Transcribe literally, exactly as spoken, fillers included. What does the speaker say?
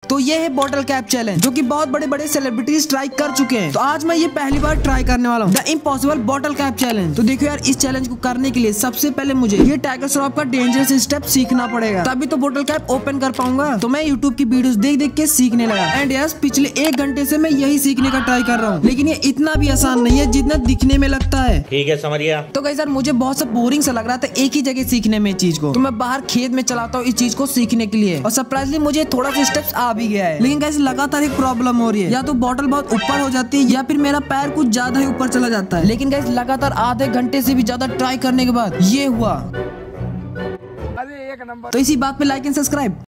तो ये है बॉटल कैप चैलेंज, जो कि बहुत बड़े बड़े सेलिब्रिटीज ट्राई कर चुके हैं। तो आज मैं ये पहली बार ट्राई करने वाला हूँ, the impossible bottle cap challenge. तो देखो यार, इस चैलेंज को करने के लिए सबसे पहले मुझे ये टाइगर श्रॉफ का डेंजरस स्टेप सीखना पड़ेगा, तभी तो बॉटल कैप ओपन कर पाऊंगा। तो मैं यूट्यूब की वीडियोस देख देख के सीखने लगा। एंड यस, पिछले एक घंटे से मैं यही सीखने का ट्राई कर रहा हूँ, लेकिन ये इतना भी आसान नहीं है जितना दिखने में लगता है। ठीक है, समझ गया। तो गाइस यार, मुझे बहुत सा बोरिंग सा लग रहा था एक ही जगह सीखने में चीज को, तो मैं बाहर खेत में चलाता हूँ इस चीज को सीखने के लिए। और सरप्राइजली मुझे थोड़ा सा स्टेप्स आ भी गया है, लेकिन गाइस लगातार एक प्रॉब्लम हो रही है, या तो बॉटल बहुत ऊपर हो जाती है या फिर मेरा पैर कुछ ज्यादा ही ऊपर चला जाता है। लेकिन गाइस लगातार आधे घंटे से भी ज्यादा ट्राई करने के बाद ये हुआ। अरे एक नंबर। तो इसी बात पे लाइक एंड सब्सक्राइब।